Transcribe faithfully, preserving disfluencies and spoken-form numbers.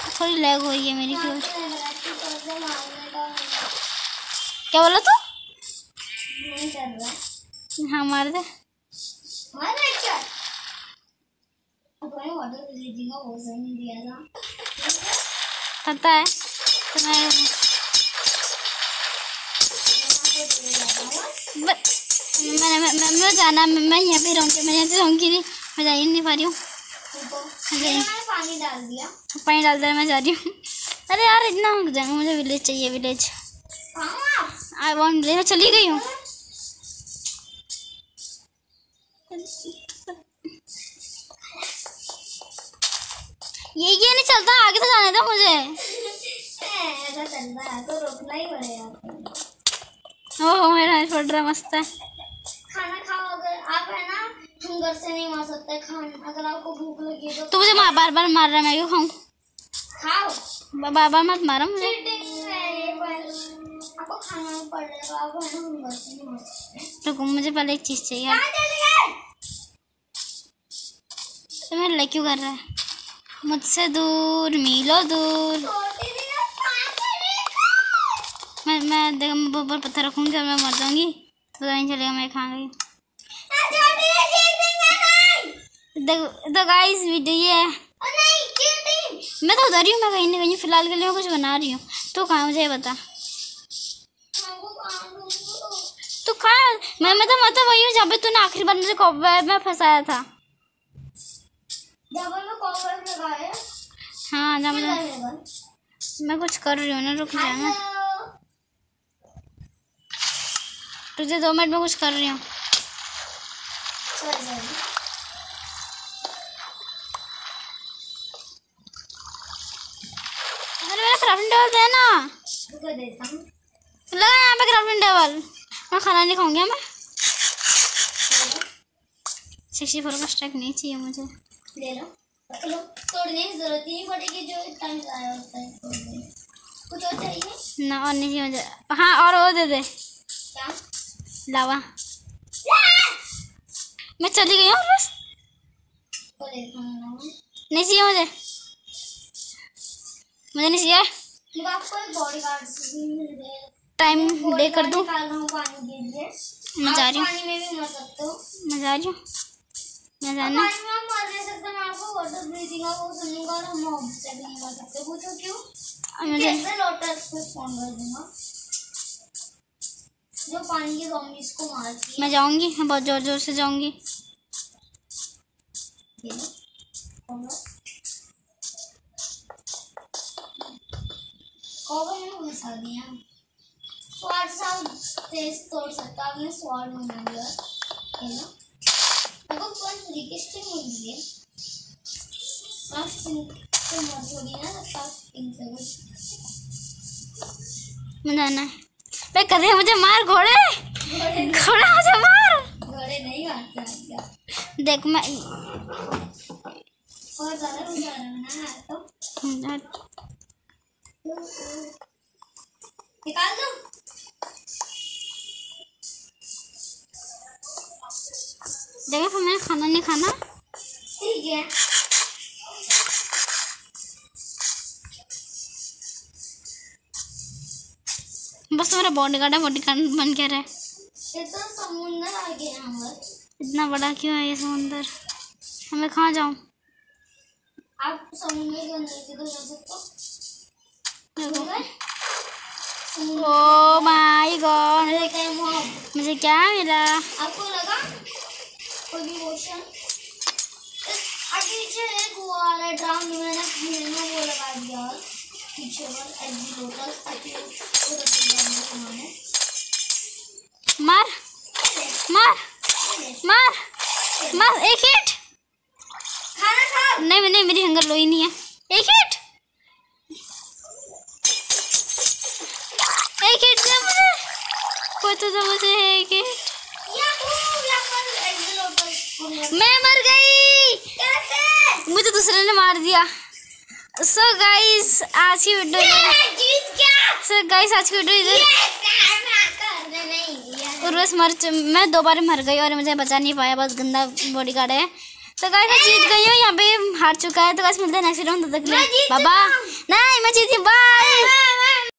थोड़ी लैग हो रही है मेरी क्यों? क्या बोला तू? नहीं कर रहा। हाँ मार दे। मार दे क्या? अपने वाटर ब्रीथिंग का वो सही नहीं दिया था। पता है तो मैं मैंने मैं मैं मैं जाना मैं मैं यहाँ पे रहूँगी। मैं यहाँ से रहूँगी नहीं, मैं जा ही नहीं पा रही हूँ। मैंने पानी डाल दिया। पानी डाल दिया, मैं जा रही हूँ। अरे यार इतना हो जाएगा, मुझे विलेज चाहिए विलेज। I want village. मैं चली गई हूँ। ये ये नहीं चलता, आगे तो जाने था मुझे। ऐसा चलता है तो रोकना ही पड़ेगा। ओह मेरा पड़ रहा मस्त है। खाना खाओ, अगर आप है ना हंगर से नहीं मार सकते खाना। अगर आपको भूख लगी है तो तू मुझे बार बार मार रहा है, मैं क्यों खाऊं? खाओ। बार बार मत मारो मुझे। आपको खाना पड़ेगा, आप है ना हंगर से नहीं मार सकते। रुको मुझे पहले एक चीज चाहिए। तो मैं ले क्यों कर रहा है? मुझसे दूर मीलों दूर। मैं मैं देख ऊपर पत्थर रखूंगी और मैं मर जाऊंगी, तो पता नहीं चलेगा मैं कहाँ गई। तो गाइस वीडियो ये है। मैं तो उधर ही हूँ, मैं कहीं नहीं गई फिलहाल के लिए। मैं कुछ बना रही हूँ। तो कहाँ मुझे बता। तो कहाँ? मैं मैं तो मतलब वही हूँ जहाँ पे तूने आखिरी बार मुझे कॉबवेब में फंसाया था। हाँ जहाँ मैं मैं कुछ कर रही हूँ ना, रुक जाना। तुझे दो मिनट में कुछ कर रही हूँ। अरे मेरा क्राफ्टिंग टेबल दे ना। लगा यहाँ पे क्राफ्टिंग टेबल। मैं खाना नहीं खाऊंगी। मैं सिक्सटी फोर का स्टैक नहीं चाहिए मुझे। ले लो। चलो तोड़ने की जरूरत नहीं पड़ेगी, जो इतना आया होता है तोड़ने। कुछ और चाहिए ना? और नहीं चाहिए मुझे। हाँ और वो दे दे। क्या? लावा। मैं चली गई हूँ बस। नहीं चाहिए मुझे, मुझे नहीं चाहिए। आपको एक बॉडीगार्ड मिल गया। टाइम डे कर दूँ? पानी दे दिए। मैं जा रही हूँ। पानी में भी मर सकते हो। मैं जा रही हूँ। मैं जाना। पानी में मर नहीं सकते। मैं आपको वाटर ब्रीथिंग का वो सुनूंगा और हम मॉब से भी नहीं मर सकते। पूछो क्यों? मुझे कैसे लोटस को स्पॉन कर दूंगा जो पानी के ज़ॉम्बीज़ को मारती है। मैं जाऊंगी, मैं बहुत जोर जोर से जाऊंगी। कॉबर में घुसा दिया। स्वाड साउंड तेज तोड़ सकता। आपने स्वाड बना लिया है ना। आपको कौन रिक्वेस्टिंग मिल रही है? आप से मत थोड़ी ना सकता इन से कुछ। मैं जाना है। मैं कदे मुझे मार घोड़े। घोड़ा मुझे मार। घोड़े नहीं मारते क्या? देख मैं और ज़्यादा कुछ आ रहा है ना तो निकाल दो। देखा फिर मैंने खाना नहीं खाना। ठीक है। बस मेरा बॉडीगार्ड है, बॉडीगार्ड बन के रहे। ये तो समुंदर आ गया हमारा। इतना बड़ा क्यों है ये समुंदर? मैं कहाँ जाऊँ? आप समुंदर के अंदर किधर जा सकते हो? ओह माय गॉड, मुझे क्या मिला? आपको लगा कोई भी क्वेश्चन? आगे पीछे एक वो आ रहा है ड्राम में, मैंने मैंने वो लगा दिया पीछे पर एक्सिलोटस ताकि वो रखे। मार मार मार मार। एक हिट। खाना खा। नहीं नहीं मेरी हंगर लो ही नहीं है। एक हिट, एक हिट दे मुझे। कोई तो दे मुझे एक हिट। मैं मर गई। कैसे? मुझे दूसरे ने मार दिया। सो so गाइस आज की वीडियो सो गाइस आज की वीडियो इधर और बस मर मैं दो बार मर गई और मुझे बचा नहीं पाया। बहुत गंदा बॉडीगार्ड है। तो गाइस मैं जीत गई हूँ, यहाँ पे हार चुका है। तो गाइस मिलते हैं नेक्स्ट वीडियो में, तब तक के लिए बाय बाय। नहीं मैं जीती, बाय।